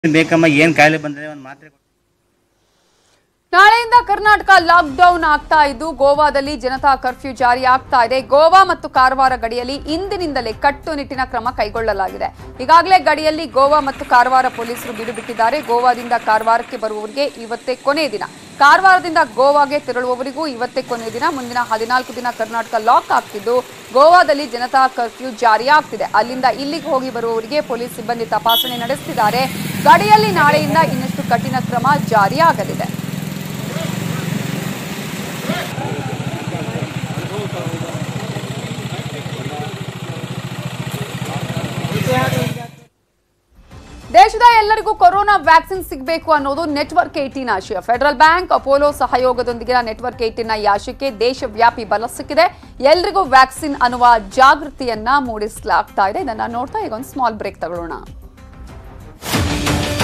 ಬೇಕಮ್ಮ ಏನು ಕಾಯಿಲೆ ಬಂದಿದೆ ಒಂದು ಮಾತ್ರೆ ನಾಳೆಯಿಂದ ಕರ್ನಾಟಕ ಲಾಕ್ಡೌನ್ ಆಗ್ತಾ ಇದ್ದು ಗೋವಾದಲ್ಲಿ ಜನತಾ ಕರ್ಫ್ಯೂ ಜಾರಿ ಆಗ್ತಾ ಇದೆ. ಗೋವಾ ಮತ್ತು ಕಾರವಾರ ಗಡಿಯಲ್ಲಿ ಇಂದಿನಿಂದಲೇ ಕಟ್ಟುನಿಟ್ಟಿನ ಕ್ರಮ ಕೈಗೊಳ್ಳಲಾಗಿದೆ. ಈಗಾಗಲೇ ಗಡಿಯಲ್ಲಿ ಗೋವಾ ಮತ್ತು ಕಾರವಾರ ಪೊಲೀಸರು ಬೀಡು ಬಿಟ್ಟಿದ್ದಾರೆ. ಗೋವಾದಿಂದ ಕಾರವಾರಕ್ಕೆ ಬರುವವರಿಗೆ ಇವತ್ತೇ ಕೊನೆಯ ದಿನ, ಕಾರವಾರದಿಂದ ಗೋವಾಗೆ ತೆರಳುವವರಿಗೂ ಇವತ್ತೇ ಕೊನೆಯ ದಿನ. ಮುಂದಿನ 14 ದಿನ ಕರ್ನಾಟಕ ಲಾಕ್ ಆಗ್ತಿದ್ದು ಗೋವಾದಲ್ಲಿ ಜನತಾ ಕರ್ಫ್ಯೂ ಜಾರಿ ಆಗ್ತಿದೆ. ಅಲ್ಲಿಂದ ಇಲ್ಲಿಗೆ ಹೋಗಿ ಬರುವವರಿಗೆ ಪೊಲೀಸ್ ಸಿಬ್ಬಂದಿ ತಪಾಸಣೆ ನಡೆಸುತ್ತಿದ್ದಾರೆ. ಗಡಿಯಲ್ಲಿ ನಾಳೆಯಿಂದ ಇನ್ನಷ್ಟು ಕಠಿಣ ಕ್ರಮ ಜಾರಿಯಾಗಲಿದೆ. ದೇಶದ ಎಲ್ಲರಿಗೂ ಕೊರೋನಾ ವ್ಯಾಕ್ಸಿನ್ ಸಿಗಬೇಕು ಅನ್ನೋದು ನೆಟ್ವರ್ಕ್ 18 ಆಶಯ. ಫೆಡರಲ್ ಬ್ಯಾಂಕ್, ಅಪೋಲೋ ಸಹಯೋಗದೊಂದಿಗಿನ ನೆಟ್ವರ್ಕ್ 18ನ ಈ ಆಶಯಕ್ಕೆ ದೇಶವ್ಯಾಪಿ ಬಲ ಸಿಕ್ಕಿದೆ. ಎಲ್ರಿಗೂ ವ್ಯಾಕ್ಸಿನ್ ಅನ್ನುವ ಜಾಗೃತಿಯನ್ನ ಮೂಡಿಸಲಾಗ್ತಾ ಇದೆ. ಇದನ್ನ ನೋಡ್ತಾ ಈಗ ಒಂದು ಸ್ಮಾಲ್ ಬ್ರೇಕ್ ತಗೊಳ್ಳೋಣ.